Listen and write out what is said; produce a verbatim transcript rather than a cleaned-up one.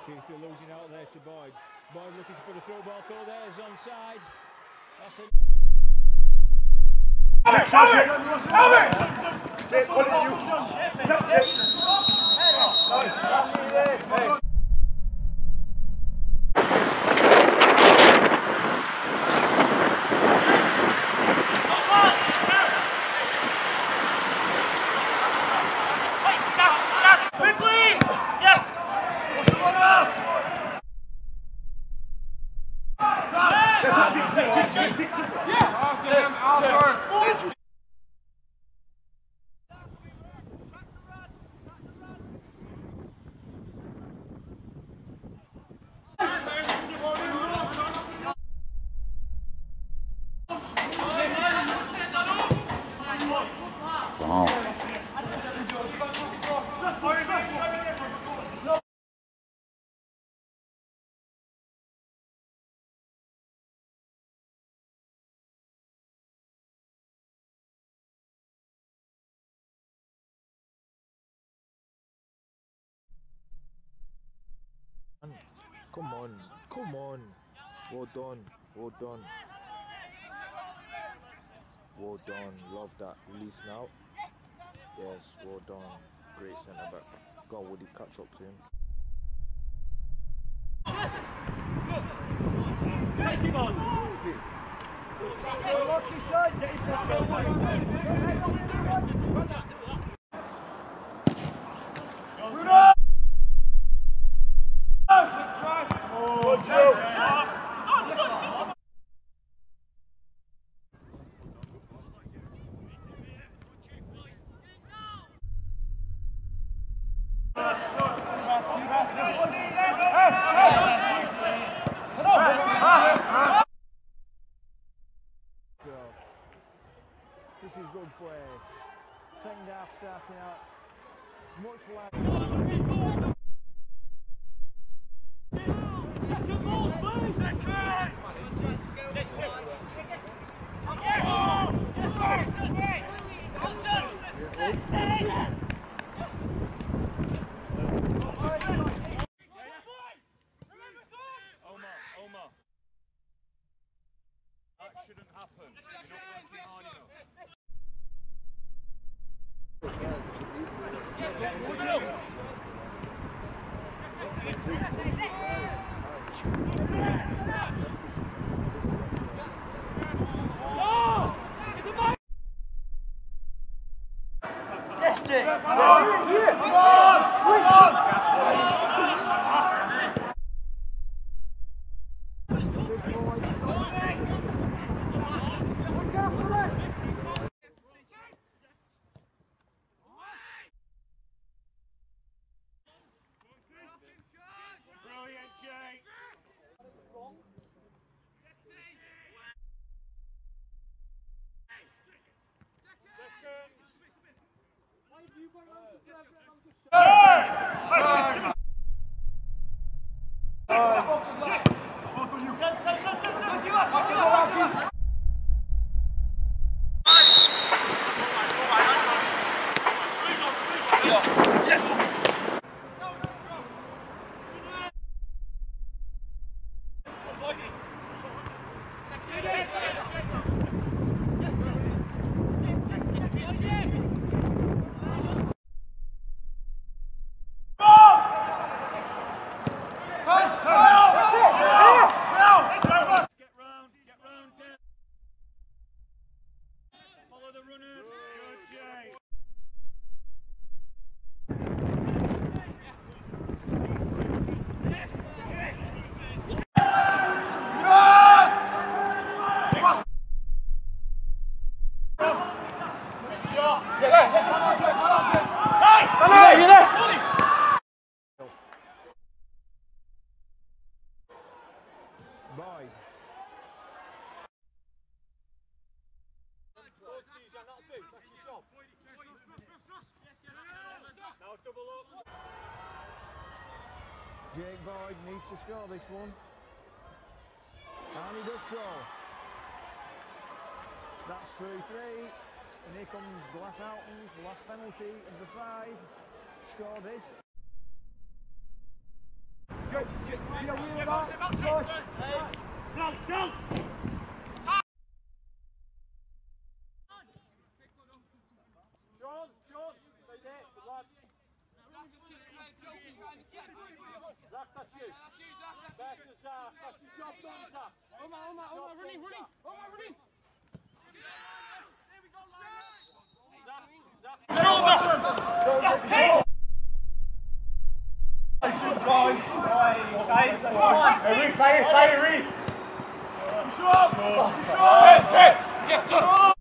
Keith losing out there to Boyd. Boyd looking to put a through ball through there, is onside. That's it. Come on, come on. Well done, well done. Well done, love that release now. Yes, well done. Great centre back. God, would he catch up to him? Take him on. This is good play. Second half starting out much like. Omar, Omar. That shouldn't happen. You're not working hard enough. Brilliant, Jake. Boyd. Jake Boyd needs to score this one. And he does so. That's three three. And here comes Glasshalton's last penalty of the five. Score this. Good. You know, wheel it out. Push. Jump, jump! Sean, Sean, stay there. Good lad. Zach, that's you. Better, Zach. That's your job done, Zach. Omar, Omar, Omar, running, running. Omar, running. Reese, fire, fire, Reese! Ten, ten! Yes, done!